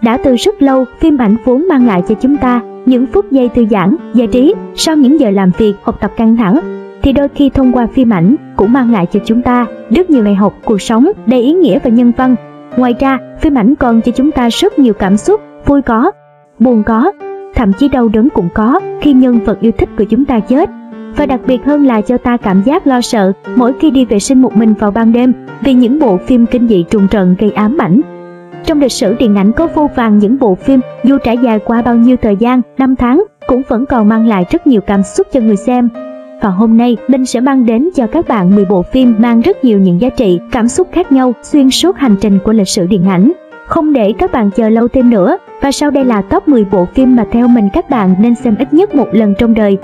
Đã từ rất lâu, phim ảnh vốn mang lại cho chúng ta những phút giây thư giãn, giải trí sau những giờ làm việc, học tập căng thẳng, thì đôi khi thông qua phim ảnh cũng mang lại cho chúng ta rất nhiều bài học cuộc sống đầy ý nghĩa và nhân văn. Ngoài ra, phim ảnh còn cho chúng ta rất nhiều cảm xúc, vui có, buồn có, thậm chí đau đớn cũng có khi nhân vật yêu thích của chúng ta chết. Và đặc biệt hơn là cho ta cảm giác lo sợ mỗi khi đi vệ sinh một mình vào ban đêm vì những bộ phim kinh dị trùng trợn gây ám ảnh. Trong lịch sử điện ảnh có vô vàn những bộ phim dù trải dài qua bao nhiêu thời gian, năm tháng cũng vẫn còn mang lại rất nhiều cảm xúc cho người xem. Và hôm nay mình sẽ mang đến cho các bạn 10 bộ phim mang rất nhiều những giá trị, cảm xúc khác nhau xuyên suốt hành trình của lịch sử điện ảnh. Không để các bạn chờ lâu thêm nữa, và sau đây là top 10 bộ phim mà theo mình các bạn nên xem ít nhất một lần trong đời.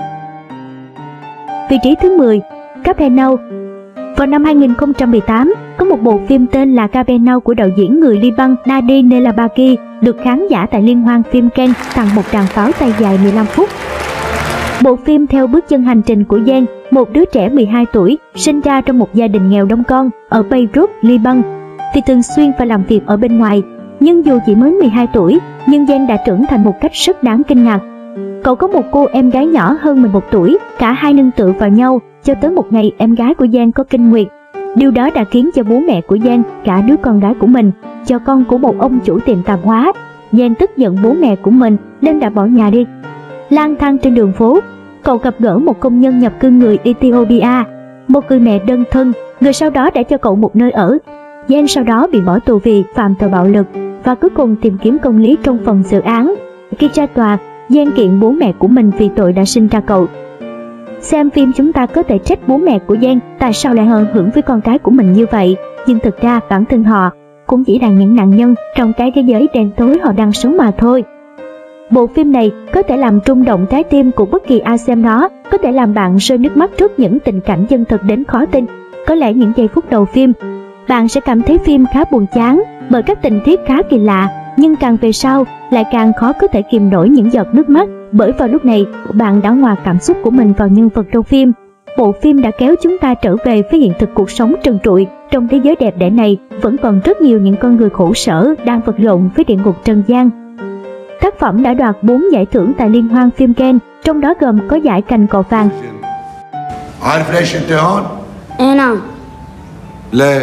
Vị trí thứ 10, Capernaum. Vào năm 2018, có một bộ phim tên là Capernaum của đạo diễn người Liban Nadi Nelabaki được khán giả tại Liên hoan phim Cannes tặng một tràng pháo tay dài 15 phút. Bộ phim theo bước chân hành trình của Yen, một đứa trẻ 12 tuổi, sinh ra trong một gia đình nghèo đông con ở Beirut, Liban, vì thường xuyên phải làm việc ở bên ngoài. Nhưng dù chỉ mới 12 tuổi, nhưng Yen đã trưởng thành một cách rất đáng kinh ngạc. Cậu có một cô em gái nhỏ hơn 11 tuổi, cả hai nương tựa vào nhau, cho tới một ngày em gái của Yen có kinh nguyệt. Điều đó đã khiến cho bố mẹ của Yen cả đứa con gái của mình cho con của một ông chủ tiệm tạp hóa. Yen tức giận bố mẹ của mình nên đã bỏ nhà đi. Lang thang trên đường phố, cậu gặp gỡ một công nhân nhập cư người Ethiopia, một người mẹ đơn thân, người sau đó đã cho cậu một nơi ở. Yen sau đó bị bỏ tù vì phạm tội bạo lực và cuối cùng tìm kiếm công lý trong phần xử án. Khi ra tòa, Yen kiện bố mẹ của mình vì tội đã sinh ra cậu. Xem phim chúng ta có thể trách bố mẹ của Yen tại sao lại hờn hững với con cái của mình như vậy, nhưng thực ra bản thân họ cũng chỉ là những nạn nhân trong cái thế giới đen tối họ đang sống mà thôi. Bộ phim này có thể làm rung động trái tim của bất kỳ ai xem nó, có thể làm bạn rơi nước mắt trước những tình cảnh chân thực đến khó tin. Có lẽ những giây phút đầu phim, bạn sẽ cảm thấy phim khá buồn chán bởi các tình tiết khá kỳ lạ, nhưng càng về sau lại càng khó có thể kìm nổi những giọt nước mắt, bởi vào lúc này bạn đã hòa cảm xúc của mình vào nhân vật trong phim. Bộ phim đã kéo chúng ta trở về với hiện thực cuộc sống trần trụi. Trong thế giới đẹp đẽ này vẫn còn rất nhiều những con người khổ sở đang vật lộn với địa ngục trần gian. Tác phẩm đã đoạt 4 giải thưởng tại Liên hoan phim Cannes, trong đó gồm có giải Cành Cọ Vàng. عارف ليش انت هون؟ اي نعم. ليه؟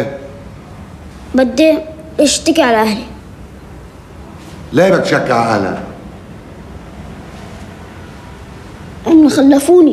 بدي اشتكي على اهلي. ليه بدك تشكي على اهلك؟ انه خلفوني.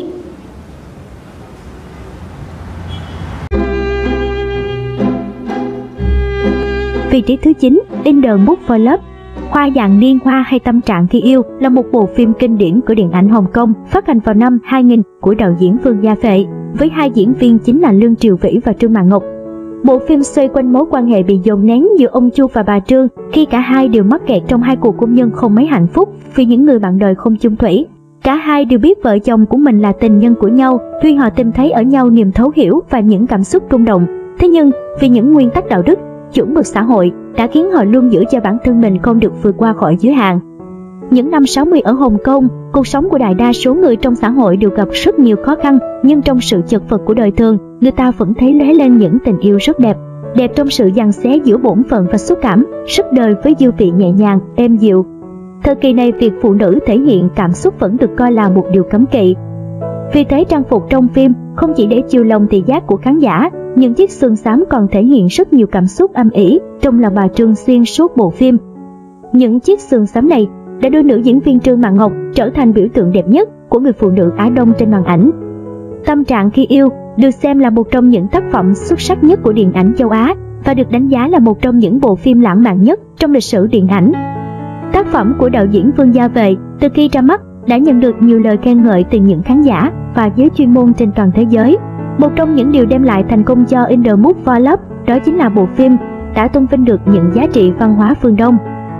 Vị trí thứ 9, In the Mood for Love. Hoa dạng niên hoa hay tâm trạng khi yêu là một bộ phim kinh điển của điện ảnh Hồng Kông, phát hành vào năm 2000 của đạo diễn Vương Gia Vệ, với hai diễn viên chính là Lương Triều Vĩ và Trương Mạn Ngọc. Bộ phim xoay quanh mối quan hệ bị dồn nén giữa ông Chu và bà Trương khi cả hai đều mắc kẹt trong hai cuộc hôn nhân không mấy hạnh phúc vì những người bạn đời không chung thủy. Cả hai đều biết vợ chồng của mình là tình nhân của nhau, tuy họ tìm thấy ở nhau niềm thấu hiểu và những cảm xúc rung động. Thế nhưng, vì những nguyên tắc đạo đức, chuẩn mực xã hội đã khiến họ luôn giữ cho bản thân mình không được vượt qua khỏi giới hạn. Những năm 60 ở Hồng Kông, cuộc sống của đại đa số người trong xã hội đều gặp rất nhiều khó khăn, nhưng trong sự chật vật của đời thường, người ta vẫn thấy lóe lên những tình yêu rất đẹp. Đẹp trong sự giằng xé giữa bổn phận và xúc cảm, sức đời với dư vị nhẹ nhàng, êm dịu. Thời kỳ này, việc phụ nữ thể hiện cảm xúc vẫn được coi là một điều cấm kỵ. Vì thế trang phục trong phim không chỉ để chiều lòng thị giác của khán giả, những chiếc sườn xám còn thể hiện rất nhiều cảm xúc âm ỉ trong lòng bà Trương xuyên suốt bộ phim. Những chiếc sườn xám này đã đưa nữ diễn viên Trương Mạn Ngọc trở thành biểu tượng đẹp nhất của người phụ nữ Á Đông trên màn ảnh. Tâm trạng khi yêu được xem là một trong những tác phẩm xuất sắc nhất của điện ảnh châu Á và được đánh giá là một trong những bộ phim lãng mạn nhất trong lịch sử điện ảnh. Tác phẩm của đạo diễn Vương Gia Vệ từ khi ra mắt đã nhận được nhiều lời khen ngợi từ những khán giả và giới chuyên môn trên toàn thế giới. Một trong những điều đem lại thành công cho In the Mood for Love đó chính là bộ phim đã tôn vinh được những giá trị văn hóa phương Đông.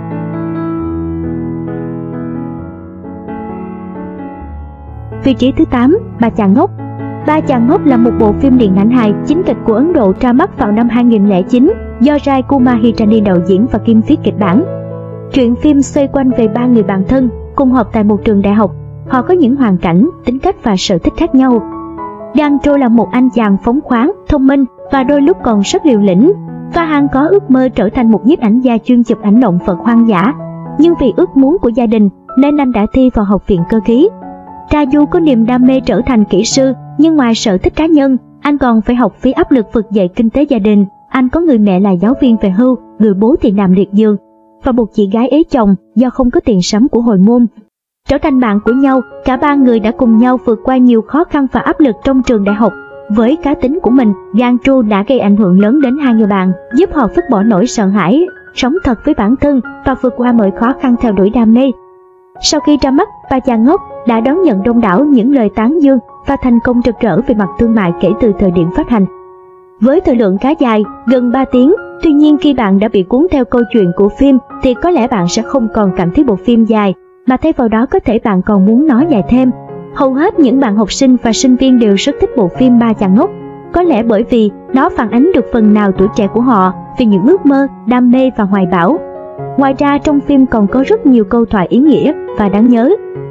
Vị trí thứ 8, Ba Chàng Ngốc. Ba Chàng Ngốc là một bộ phim điện ảnh hài chính kịch của Ấn Độ ra mắt vào năm 2009 do Rai Kumar Hirani đạo diễn và kiêm viết kịch bản. Truyện phim xoay quanh về ba người bạn thân cùng học tại một trường đại học. Họ có những hoàn cảnh, tính cách và sở thích khác nhau. Dandro là một anh chàng phóng khoáng, thông minh và đôi lúc còn rất liều lĩnh. Và hắn có ước mơ trở thành một nhiếp ảnh gia chuyên chụp ảnh động vật hoang dã. nhưng vì ước muốn của gia đình nên anh đã thi vào học viện cơ khí. Raju có niềm đam mê trở thành kỹ sư, nhưng ngoài sở thích cá nhân, anh còn phải học phí áp lực vực dậy kinh tế gia đình. Anh có người mẹ là giáo viên về hưu, người bố thì nằm liệt giường, và một chị gái ế chồng do không có tiền sắm của hồi môn. Trở thành bạn của nhau, cả ba người đã cùng nhau vượt qua nhiều khó khăn và áp lực trong trường đại học. Với cá tính của mình, Gangju đã gây ảnh hưởng lớn đến hai người bạn, giúp họ vứt bỏ nỗi sợ hãi, sống thật với bản thân và vượt qua mọi khó khăn theo đuổi đam mê. Sau khi ra mắt, Ba Cha Ngốc đã đón nhận đông đảo những lời tán dương và thành công rực rỡ về mặt thương mại kể từ thời điểm phát hành. Với thời lượng khá dài, gần 3 tiếng, tuy nhiên khi bạn đã bị cuốn theo câu chuyện của phim thì có lẽ bạn sẽ không còn cảm thấy bộ phim dài, mà thay vào đó có thể bạn còn muốn nó dài thêm. Hầu hết những bạn học sinh và sinh viên đều rất thích bộ phim Ba Chàng Ngốc, có lẽ bởi vì nó phản ánh được phần nào tuổi trẻ của họ về những ước mơ, đam mê và hoài bão. Ngoài ra trong phim còn có rất nhiều câu thoại ý nghĩa và đáng nhớ.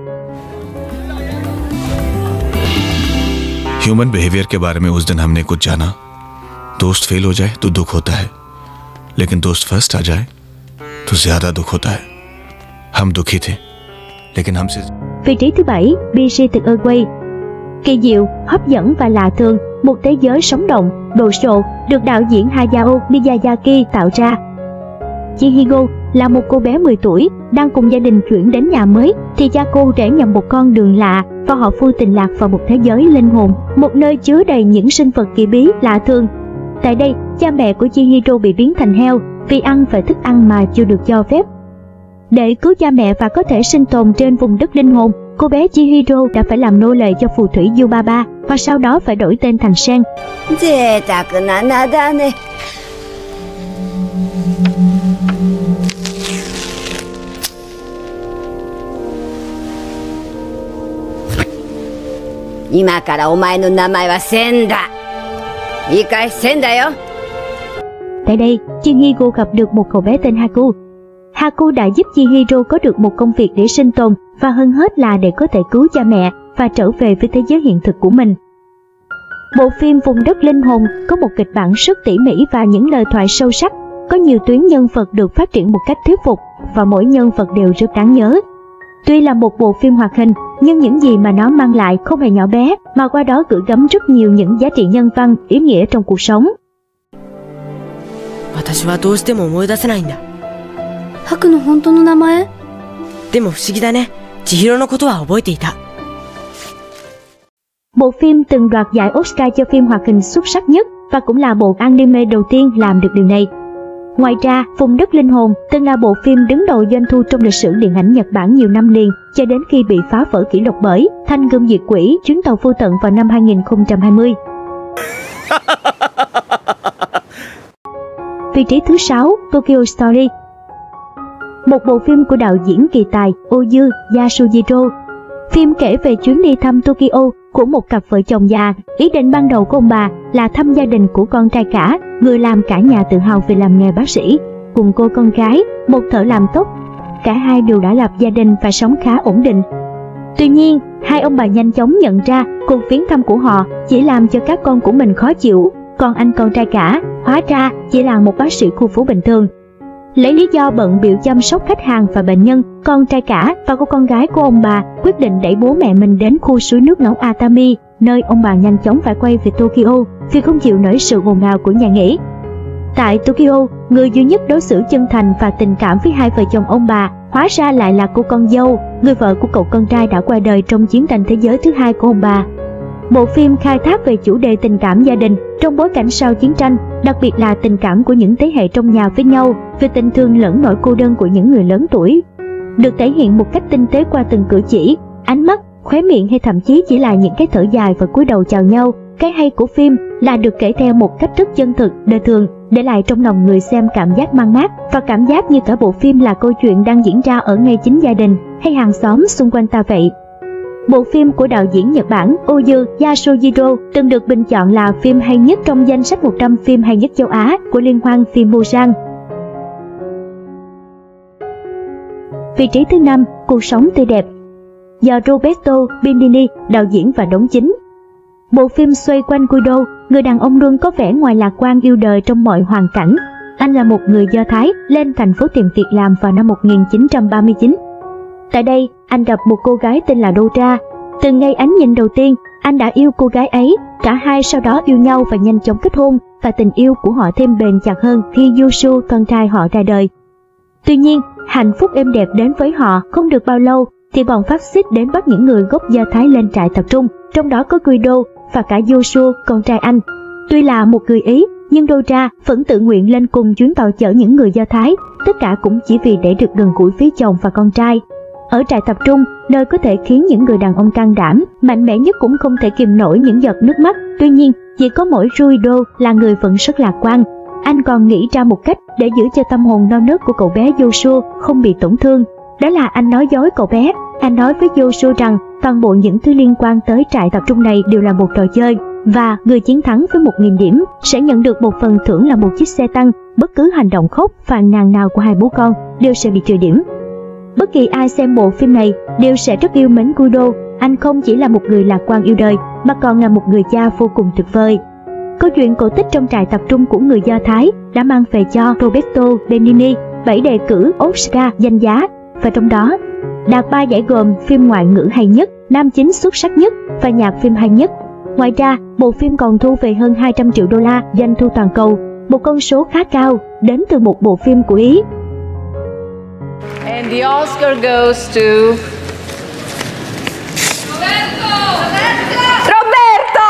Human behaviour के बारे में उस दिन हमने कुछ जाना। दोस्त फेल हो जाए तो दुख होता है, लेकिन दोस्त फर्स्ट आ जाए तो ज्यादा दुख होता है। हम दुखी थे, लेकिन हमसे Vị trí thứ 7, Spirited Away. Kỳ diệu, hấp dẫn và lạ thường, một thế giới sống động, đồ sộ được đạo diễn Hayao Miyazaki tạo ra. Chihiro là một cô bé 10 tuổi đang cùng gia đình chuyển đến nhà mới thì cha cô rẽ nhầm một con đường lạ và họ vô tình lạc vào một thế giới linh hồn, một nơi chứa đầy những sinh vật kỳ bí lạ thường. Tại đây, cha mẹ của Chihiro bị biến thành heo vì ăn phải thức ăn mà chưa được cho phép. Để cứu cha mẹ và có thể sinh tồn trên vùng đất linh hồn, cô bé Chihiro đã phải làm nô lệ cho phù thủy Yubaba và sau đó phải đổi tên thành Sen. 贅沢な名だね。今からお前の名前はセンだ。いいかい、センだよ。 Tại đây, Chihiro gặp được một cậu bé tên Haku. Haku đã giúp Chihiro có được một công việc để sinh tồn và hơn hết là để có thể cứu cha mẹ và trở về với thế giới hiện thực của mình. Bộ phim Vùng đất linh hồn có một kịch bản rất tỉ mỉ và những lời thoại sâu sắc, có nhiều tuyến nhân vật được phát triển một cách thuyết phục và mỗi nhân vật đều rất đáng nhớ. Tuy là một bộ phim hoạt hình, nhưng những gì mà nó mang lại không hề nhỏ bé, mà qua đó gửi gắm rất nhiều những giá trị nhân văn, ý nghĩa trong cuộc sống. 私はどうしても思い出せないんだ。 ハクの本当の名前？ でも不思議だね。千尋のことは覚えていた。 Bộ phim từng đoạt giải Oscar cho phim hoạt hình xuất sắc nhất và cũng là bộ anime đầu tiên làm được điều này. Ngoài ra, Vùng đất linh hồn từng là bộ phim đứng đầu doanh thu trong lịch sử điện ảnh Nhật Bản nhiều năm liền, cho đến khi bị phá vỡ kỷ lục bởi Thanh gươm diệt quỷ chuyến tàu vô tận vào năm 2020. Vị trí thứ 6, Tokyo Story. Một bộ phim của đạo diễn kỳ tài Ozu Yasujiro. Phim kể về chuyến đi thăm Tokyo của một cặp vợ chồng già. Ý định ban đầu của ông bà là thăm gia đình của con trai cả, người làm cả nhà tự hào về làm nghề bác sĩ, cùng cô con gái, một thợ làm tóc. Cả hai đều đã lập gia đình và sống khá ổn định. Tuy nhiên, hai ông bà nhanh chóng nhận ra cuộc viếng thăm của họ chỉ làm cho các con của mình khó chịu, còn anh con trai cả hóa ra chỉ là một bác sĩ khu phố bình thường. Lấy lý do bận bịu chăm sóc khách hàng và bệnh nhân, con trai cả và cô con gái của ông bà quyết định đẩy bố mẹ mình đến khu suối nước nóng Atami, nơi ông bà nhanh chóng phải quay về Tokyo vì không chịu nổi sự ồn ào của nhà nghỉ. Tại Tokyo, người duy nhất đối xử chân thành và tình cảm với hai vợ chồng ông bà hóa ra lại là cô con dâu, người vợ của cậu con trai đã qua đời trong chiến tranh thế giới thứ hai của ông bà. Bộ phim khai thác về chủ đề tình cảm gia đình trong bối cảnh sau chiến tranh, đặc biệt là tình cảm của những thế hệ trong nhà với nhau, về tình thương lẫn nỗi cô đơn của những người lớn tuổi. Được thể hiện một cách tinh tế qua từng cử chỉ, ánh mắt, khóe miệng hay thậm chí chỉ là những cái thở dài và cúi đầu chào nhau. Cái hay của phim là được kể theo một cách rất chân thực, đời thường, để lại trong lòng người xem cảm giác man mác và cảm giác như cả bộ phim là câu chuyện đang diễn ra ở ngay chính gia đình hay hàng xóm xung quanh ta vậy. Bộ phim của đạo diễn Nhật Bản Ozu Yasujiro từng được bình chọn là phim hay nhất trong danh sách 100 phim hay nhất châu Á của Liên hoan phim Busan. Vị trí thứ 5, Cuộc sống tươi đẹp. Do Roberto Benigni đạo diễn và đóng chính. Bộ phim xoay quanh Guido, người đàn ông luôn có vẻ ngoài lạc quan yêu đời trong mọi hoàn cảnh. anh là một người Do Thái lên thành phố tìm việc làm vào năm 1939. Tại đây, anh gặp một cô gái tên là Dora. Từ ngay ánh nhìn đầu tiên, anh đã yêu cô gái ấy. Cả hai sau đó yêu nhau và nhanh chóng kết hôn, và tình yêu của họ thêm bền chặt hơn khi Joshua, con trai họ, ra đời. Tuy nhiên, hạnh phúc êm đẹp đến với họ không được bao lâu thì bọn phát xít đến bắt những người gốc Do Thái lên trại tập trung, trong đó có Guido và cả Joshua, con trai anh. Tuy là một người Ý, nhưng Dora vẫn tự nguyện lên cùng chuyến tàu chở những người Do Thái, tất cả cũng chỉ vì để được gần gũi với chồng và con trai. Ở trại tập trung, nơi có thể khiến những người đàn ông can đảm, mạnh mẽ nhất cũng không thể kìm nổi những giọt nước mắt. Tuy nhiên, chỉ có mỗi Guido là người vẫn rất lạc quan. Anh còn nghĩ ra một cách để giữ cho tâm hồn non nớt của cậu bé Joshua không bị tổn thương. Đó là anh nói dối cậu bé. Anh nói với Joshua rằng toàn bộ những thứ liên quan tới trại tập trung này đều là một trò chơi, và người chiến thắng với 1.000 điểm sẽ nhận được một phần thưởng là một chiếc xe tăng. Bất cứ hành động khóc phàn nàn nào của hai bố con đều sẽ bị trừ điểm. Bất kỳ ai xem bộ phim này đều sẽ rất yêu mến Guido. Anh không chỉ là một người lạc quan yêu đời, mà còn là một người cha vô cùng tuyệt vời. Câu chuyện cổ tích trong trại tập trung của người Do Thái đã mang về cho Roberto Benigni 7 đề cử Oscar danh giá, và trong đó đạt 3 giải gồm phim ngoại ngữ hay nhất, nam chính xuất sắc nhất và nhạc phim hay nhất. Ngoài ra, bộ phim còn thu về hơn 200 triệu đô la doanh thu toàn cầu, một con số khá cao đến từ một bộ phim của Ý. And the Oscar goes to Roberto!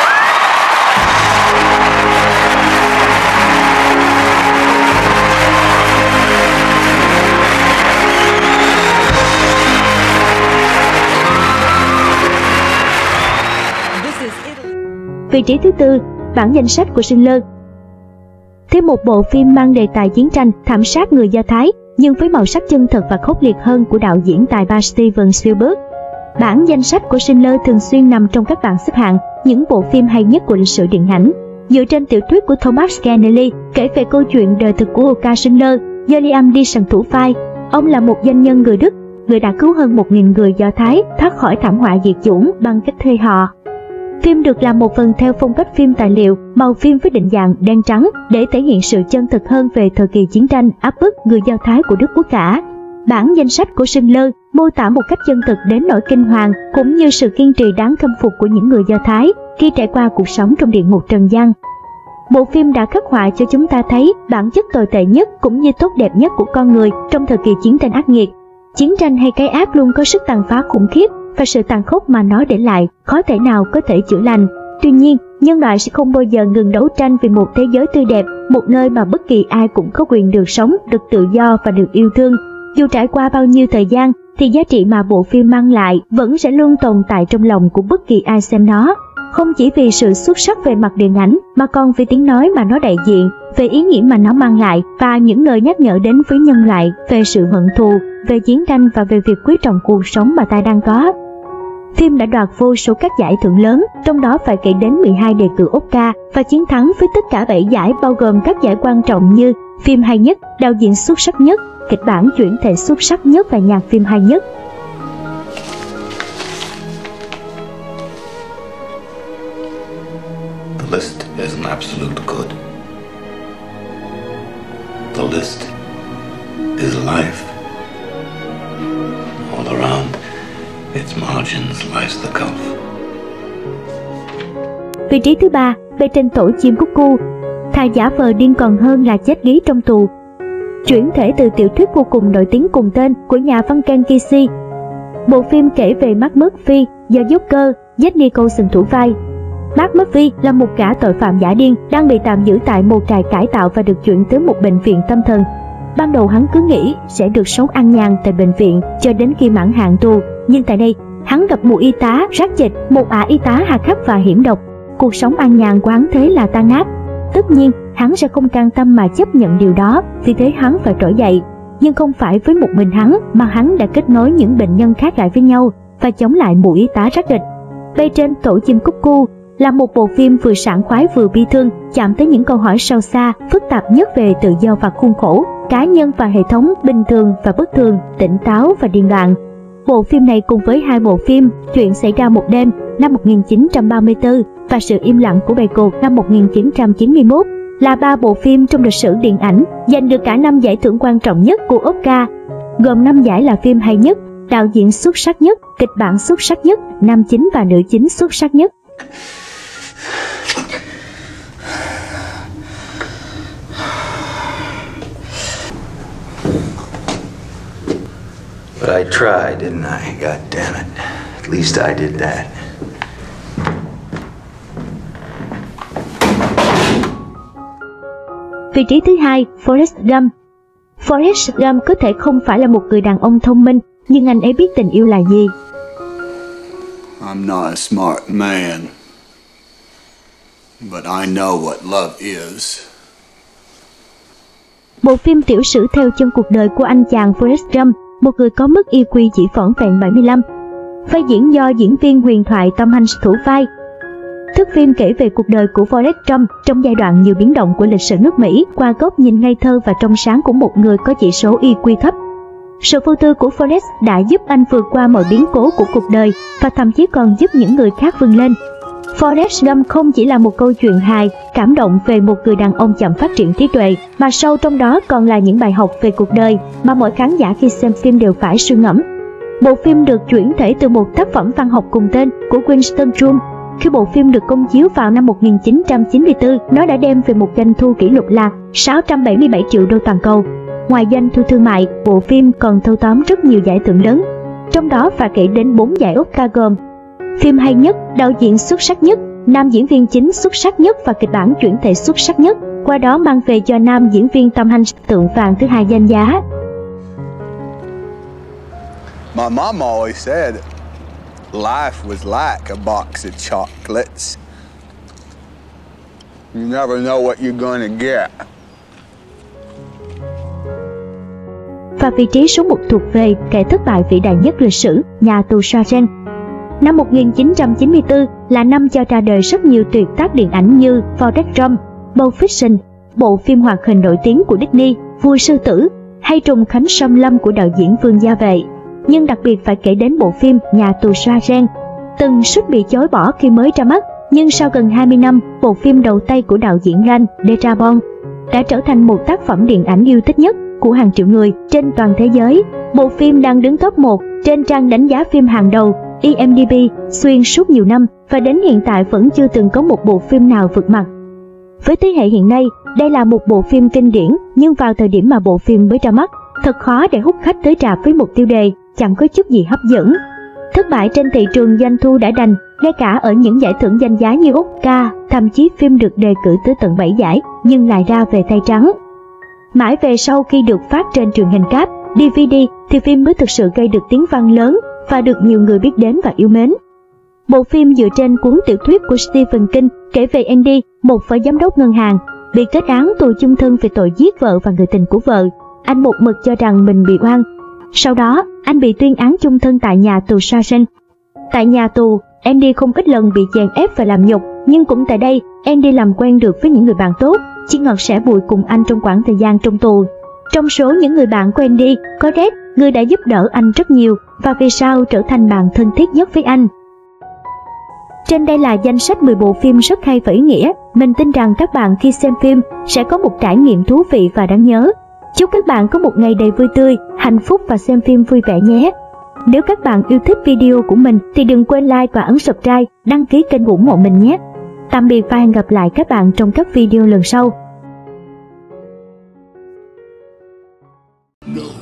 Vị trí thứ tư, bảng danh sách của Schindler. Thêm một bộ phim mang đề tài chiến tranh, thảm sát người Do Thái, nhưng với màu sắc chân thật và khốc liệt hơn của đạo diễn tài ba Steven Spielberg. Bảng danh sách của Schindler thường xuyên nằm trong các bảng xếp hạng những bộ phim hay nhất của lịch sử điện ảnh. Dựa trên tiểu thuyết của Thomas Keneally kể về câu chuyện đời thực của Oskar Schindler, do Liam Neeson thủ vai. Ông là một doanh nhân người Đức, người đã cứu hơn 1.000 người Do Thái thoát khỏi thảm họa diệt chủng bằng cách thuê họ. Phim được làm một phần theo phong cách phim tài liệu, màu phim với định dạng đen trắng để thể hiện sự chân thực hơn về thời kỳ chiến tranh áp bức người Do Thái của Đức Quốc cả. Bản danh sách của Schindler mô tả một cách chân thực đến nỗi kinh hoàng cũng như sự kiên trì đáng khâm phục của những người Do Thái khi trải qua cuộc sống trong địa ngục trần gian. Bộ phim đã khắc họa cho chúng ta thấy bản chất tồi tệ nhất cũng như tốt đẹp nhất của con người trong thời kỳ chiến tranh ác nghiệt. Chiến tranh hay cái ác luôn có sức tàn phá khủng khiếp, và sự tàn khốc mà nó để lại khó thể nào có thể chữa lành. Tuy nhiên, nhân loại sẽ không bao giờ ngừng đấu tranh vì một thế giới tươi đẹp, một nơi mà bất kỳ ai cũng có quyền được sống, được tự do và được yêu thương. Dù trải qua bao nhiêu thời gian, thì giá trị mà bộ phim mang lại vẫn sẽ luôn tồn tại trong lòng của bất kỳ ai xem nó. Không chỉ vì sự xuất sắc về mặt điện ảnh, mà còn vì tiếng nói mà nó đại diện, về ý nghĩa mà nó mang lại, và những lời nhắc nhở đến với nhân loại về sự hận thù, về chiến tranh và về việc quý trọng cuộc sống mà ta đang có. Phim đã đoạt vô số các giải thưởng lớn, trong đó phải kể đến 12 đề cử Oscar và chiến thắng với tất cả 7 giải, bao gồm các giải quan trọng như phim hay nhất, đạo diễn xuất sắc nhất, kịch bản chuyển thể xuất sắc nhất và nhạc phim hay nhất. The list is an absolute good. The list is life. All around its margins lies the gulf. Vị trí thứ ba, về trên tổ chim cúc cu. Thà giả vờ điên còn hơn là chết gí trong tù. Chuyển thể từ tiểu thuyết vô cùng nổi tiếng cùng tên của nhà văn Ken Kesey. Bộ phim kể về Mark Murphy do Joker, Jack Nicholson thủ vai. Mark Murphy là một gã tội phạm giả điên đang bị tạm giữ tại một trại cải tạo và được chuyển tới một bệnh viện tâm thần. Ban đầu hắn cứ nghĩ sẽ được sống an nhàn tại bệnh viện cho đến khi mãn hạn tù, nhưng tại đây hắn gặp một y tá rác chệch, một ả y tá hà khắc và hiểm độc. Cuộc sống an nhàn của hắn thế là tan nát. Tất nhiên, hắn sẽ không cam tâm mà chấp nhận điều đó, vì thế hắn phải trỗi dậy. Nhưng không phải với một mình hắn, mà hắn đã kết nối những bệnh nhân khác lại với nhau và chống lại mụ y tá rác địch. Bay trên tổ chim cúc cu là một bộ phim vừa sảng khoái vừa bi thương, chạm tới những câu hỏi sâu xa, phức tạp nhất về tự do và khuôn khổ, cá nhân và hệ thống, bình thường và bất thường, tỉnh táo và điên loạn. Bộ phim này cùng với hai bộ phim Chuyện xảy ra một đêm năm 1934 và Sự im lặng của bầy cột năm 1991 là 3 bộ phim trong lịch sử điện ảnh giành được cả 5 giải thưởng quan trọng nhất của Oscar, gồm 5 giải là phim hay nhất, đạo diễn xuất sắc nhất, kịch bản xuất sắc nhất, nam chính và nữ chính xuất sắc nhất. But I tried, didn't I? God damn it. At least I did that. Vị trí thứ 2, Forrest Gump. Forrest Gump có thể không phải là một người đàn ông thông minh, nhưng anh ấy biết tình yêu là gì. I'm not a smart man, but I know what love is. Bộ phim tiểu sử theo chân cuộc đời của anh chàng Forrest Gump, một người có mức IQ chỉ vỏn vẹn 75. Vai diễn do diễn viên huyền thoại Tom Hanks thủ vai. Thước phim kể về cuộc đời của Forrest Gump trong giai đoạn nhiều biến động của lịch sử nước Mỹ qua góc nhìn ngây thơ và trong sáng của một người có chỉ số IQ thấp. Sự vô tư của Forrest đã giúp anh vượt qua mọi biến cố của cuộc đời và thậm chí còn giúp những người khác vươn lên. Forrest Gump không chỉ là một câu chuyện hài, cảm động về một người đàn ông chậm phát triển trí tuệ, mà sâu trong đó còn là những bài học về cuộc đời mà mỗi khán giả khi xem phim đều phải suy ngẫm. Bộ phim được chuyển thể từ một tác phẩm văn học cùng tên của Winston Churchill. Khi bộ phim được công chiếu vào năm 1994, nó đã đem về một doanh thu kỷ lục là 677 triệu đô toàn cầu. Ngoài doanh thu thương mại, bộ phim còn thâu tóm rất nhiều giải thưởng lớn, trong đó phải kể đến 4 giải Oscar gồm phim hay nhất, đạo diễn xuất sắc nhất, nam diễn viên chính xuất sắc nhất và kịch bản chuyển thể xuất sắc nhất, qua đó mang về cho nam diễn viên Tom Hanks tượng vàng thứ 2 danh giá. My mom always said life was like a box of chocolates. You never know what you're gonna get. Và vị trí số 1 thuộc về kẻ thất bại vĩ đại nhất lịch sử, Nhà tù Shawshank. Năm 1994 là năm cho ra đời rất nhiều tuyệt tác điện ảnh như Forrest Gump, Pulp Fiction, bộ phim hoạt hình nổi tiếng của Disney, Vua Sư Tử, hay Trùng Khánh Sâm Lâm của đạo diễn Vương Gia Vệ. Nhưng đặc biệt phải kể đến bộ phim Nhà tù Shawshank, từng suýt bị chối bỏ khi mới ra mắt, nhưng sau gần 20 năm, bộ phim đầu tay của đạo diễn Jan de Bont đã trở thành một tác phẩm điện ảnh yêu thích nhất của hàng triệu người trên toàn thế giới. Bộ phim đang đứng top 1 trên trang đánh giá phim hàng đầu IMDb xuyên suốt nhiều năm và đến hiện tại vẫn chưa từng có một bộ phim nào vượt mặt. Với thế hệ hiện nay, đây là một bộ phim kinh điển, nhưng vào thời điểm mà bộ phim mới ra mắt, thật khó để hút khách tới rạp với một tiêu đề chẳng có chút gì hấp dẫn. Thất bại trên thị trường doanh thu đã đành, ngay cả ở những giải thưởng danh giá như Oscar, thậm chí phim được đề cử tới tận 7 giải nhưng lại ra về tay trắng. Mãi về sau khi được phát trên truyền hình cáp, DVD thì phim mới thực sự gây được tiếng vang lớn và được nhiều người biết đến và yêu mến. Bộ phim dựa trên cuốn tiểu thuyết của Stephen King kể về Andy, một phó giám đốc ngân hàng, bị kết án tù chung thân về tội giết vợ và người tình của vợ. Anh một mực cho rằng mình bị oan. Sau đó, anh bị tuyên án chung thân tại nhà tù Shawshank. Tại nhà tù, Andy không ít lần bị chèn ép và làm nhục, nhưng cũng tại đây, Andy làm quen được với những người bạn tốt, chia ngọt sẻ bùi cùng anh trong quãng thời gian trong tù. Trong số những người bạn của Andy, có Red, người đã giúp đỡ anh rất nhiều và về sau trở thành bạn thân thiết nhất với anh. Trên đây là danh sách 10 bộ phim rất hay và ý nghĩa. Mình tin rằng các bạn khi xem phim sẽ có một trải nghiệm thú vị và đáng nhớ. Chúc các bạn có một ngày đầy vui tươi, hạnh phúc và xem phim vui vẻ nhé. Nếu các bạn yêu thích video của mình thì đừng quên like và ấn subscribe, đăng ký kênh ủng hộ mình nhé. Tạm biệt và hẹn gặp lại các bạn trong các video lần sau. No.